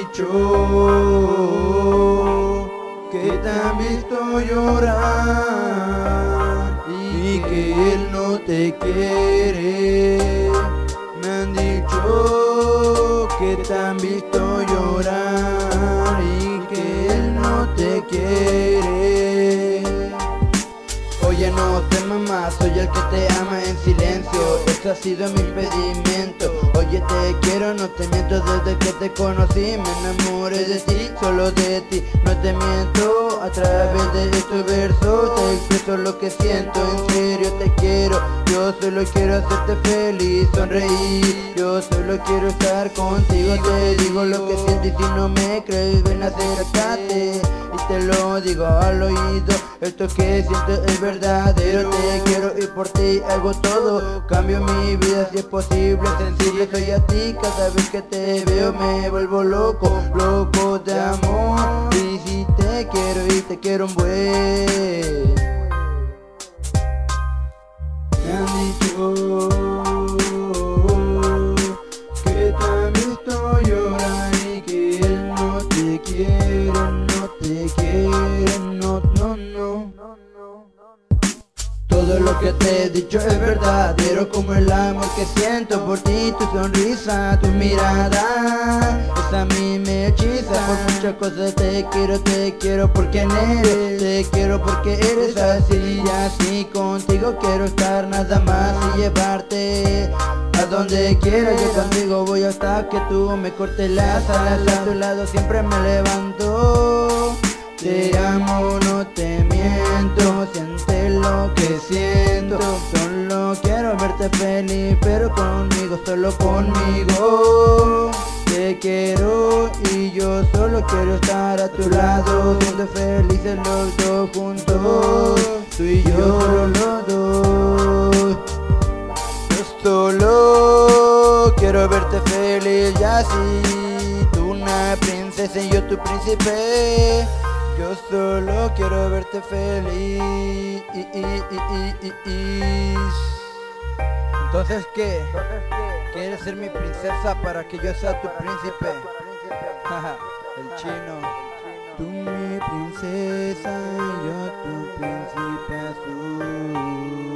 dicho que te han visto llorar y que él no te quiere. Me han dicho que te han visto llorar y que él no te quiere. Oye, no temas más, soy el que te ama en silencio. Este ha sido mi impedimento. Oye, te quiero, no te miento, desde que te conocí me enamoré de ti, solo de ti. No te miento, a través de estos versos te expreso lo que siento. En serio te quiero, yo solo quiero hacerte feliz, sonreír. Yo solo quiero estar contigo, te digo lo que siento y si no me crees ven acércate y te lo digo al oído. Esto que siento es verdadero, te quiero y por ti hago todo. Cambio mi vida si es posible, sensible soy a ti. Cada vez que te veo me vuelvo loco, loco de amor. Y si te quiero y te quiero un buen. Me han dicho que te han visto llorar y que él no te quiere, no te quiere, no, no, no. Todo lo que te he dicho es verdadero, como el amor que siento por ti. Tu sonrisa, tu mirada, esa a mí me hechiza. Por muchas cosas te quiero por quien eres. Te quiero porque eres así y así. Contigo quiero estar nada más y llevarte a donde quiera. Yo contigo voy hasta que tú me cortes las alas. A tu lado siempre me levanto. Te amo, no te miento, siente lo que siento. Solo quiero verte feliz, pero conmigo, solo conmigo. Te quiero y yo solo quiero estar a tu lado, siendo felices los dos juntos. Tú y yo los dos. Yo solo quiero verte feliz y así. Tú una princesa y yo tu príncipe. Yo solo quiero verte feliz. Entonces, ¿qué? ¿Quieres ser mi princesa para que yo sea tu príncipe? El chino. Tú mi princesa y yo tu príncipe azul.